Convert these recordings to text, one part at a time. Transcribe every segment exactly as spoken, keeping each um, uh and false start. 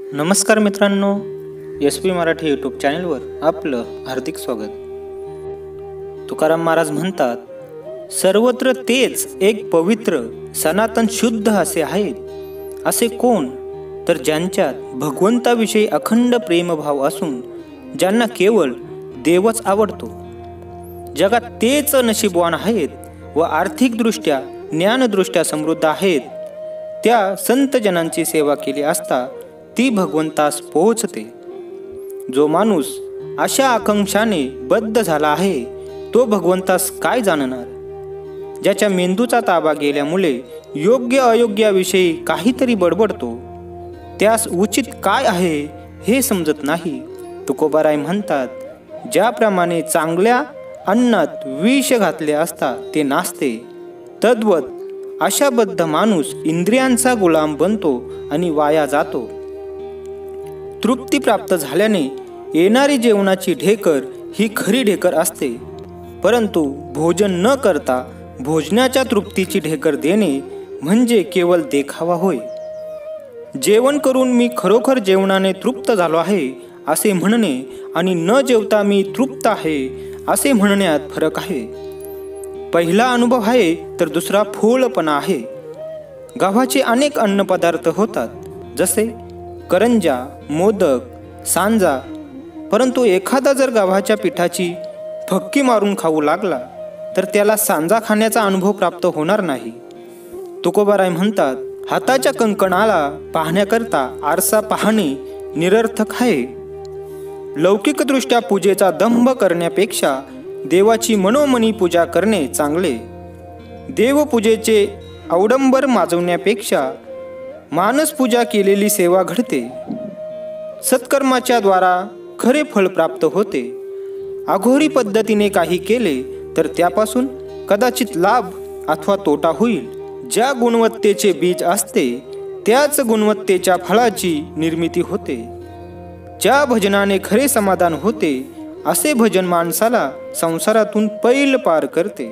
नमस्कार मित्रांनो, S P Marathi YouTube चॅनलवर आपलं हार्दिक स्वागत. तुकाराम महाराज म्हणतात, सर्वत्र तेच एक पवित्र सनातन शुद्ध असे आहेत. असे कोण तर ज्यांच्यात भगवंताविषयी अखंड प्रेमभाव असून ज्यांना केवळ देवच आवडतो. जगात तेच नशीबवान आहेत व आर्थिकदृष्ट्या ज्ञानदृष्ट्या समृद्ध आहेत. त्या संत जनांची सेवा केली असता ती भगवंतास पोहोचते. जो माणूस अशा आकांक्षाने बद्ध झाला आहे तो भगवंतास काय जाणणार. ज्याच्या मेंदूचा ताबा गेल्यामुळे योग्य अयोग्याविषयी काहीतरी बडबडतो, त्यास उचित काय आहे हे समजत नाही. तुकोबाराय म्हणतात, ज्याप्रमाणे चांगल्या अन्नात विष घातले असता ते नासते, तद्वत अशा बद्ध माणूस इंद्रियांचा गुलाम बनतो आणि वाया जातो. तृप्ती प्राप्त झाल्याने येणारी जेवणाची ढेकर ही खरी ढेकर असते, परंतु भोजन न करता भोजनाच्या तृप्तीची ढेकर देणे म्हणजे केवळ देखावा होय. जेवण करून मी खरोखर जेवणाने तृप्त झालो आहे असे म्हणणे आणि न जेवता मी तृप्त आहे असे म्हणण्यात फरक आहे. पहिला अनुभव आहे तर दुसरा फोळपणा आहे. गव्हाचे अनेक अन्नपदार्थ होतात, जसे करंजा, मोदक, सांजा, परंतु एखादा जर गव्हाच्या पिठाची फक्की मारून खाऊ लागला तर त्याला सांजा खाण्याचा अनुभव प्राप्त होणार नाही. तुकोबाराय म्हणतात, हाताच्या कंकणाला पाहण्याकरता आरसा पाहणे निरर्थक आहे. लौकिकदृष्ट्या पूजेचा दंभ करण्यापेक्षा देवाची मनोमनी पूजा करणे चांगले. देवपूजेचे अवडंबर माजवण्यापेक्षा मानसपूजा केलेली सेवा घडते. सत्कर्माच्या द्वारा खरे फळ प्राप्त होते. अघोरी पद्धतीने काही केले तर त्यापासून कदाचित लाभ अथवा तोटा होईल. ज्या गुणवत्तेचे बीज असते त्याच गुणवत्तेच्या फळाची निर्मिती होते. ज्या भजनाने खरे समाधान होते असे भजन माणसाला संसारातून पैल पार करते.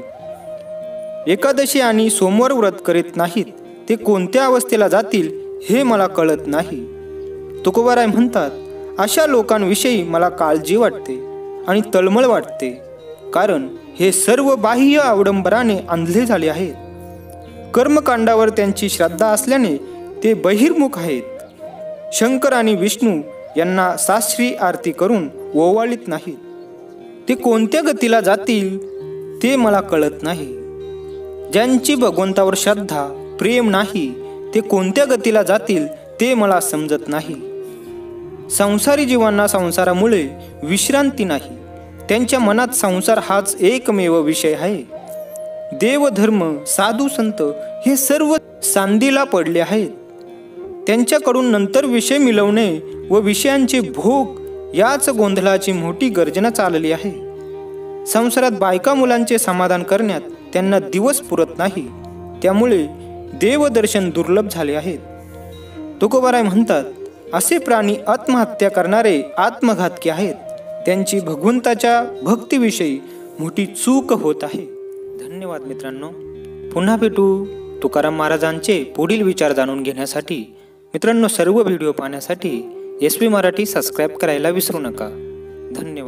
एकादशी आणि सोमवार व्रत करीत नाहीत ते कोणत्या अवस्थेला जातील हे मला कळत नाही. तुकोबाराय म्हणतात, अशा लोकांविषयी मला काळजी वाटते आणि तळमळ वाटते, कारण हे सर्व बाह्य अवडंबराने अंधले झाले आहेत. कर्मकांडावर त्यांची श्रद्धा असल्याने ते बहिर्मुख आहेत. शंकर आणि विष्णू यांना साश्री आरती करून ओवाळीत नाहीत. ते कोणत्या गतीला जातील ते मला कळत नाही. ज्यांची भगवंतावर श्रद्धा प्रेम नाही ते कोणत्या गतीला जातील ते मला समजत नाही. संसारी जीवांना संसारामुळे विश्रांती नाही. त्यांच्या मनात संसार हाच एकमेव विषय आहे. देवधर्म, साधू संत हे सर्व सांदीला पडले आहेत. त्यांच्याकडून नंतर विषय मिळवणे व विषयांचे भोग याच गोंधळाची मोठी गर्जना चालली आहे. संसारात बायका मुलांचे समाधान करण्यात त्यांना दिवस पुरत नाही, त्यामुळे देवदर्शन दुर्लभ झाले आहेत. तुकोबाराय म्हणतात, असे प्राणी आत्महत्या करणारे आत्मघातकी आहेत. त्यांची भगवंताच्या भक्तीविषयी मोठी चूक होत आहे. धन्यवाद मित्रांनो. पुन्हा भेटू तुकाराम महाराजांचे पुढील विचार जाणून घेण्यासाठी. मित्रांनो, सर्व व्हिडिओ पाहण्यासाठी एस पी मराठी सबस्क्राईब करायला विसरू नका. धन्यवाद.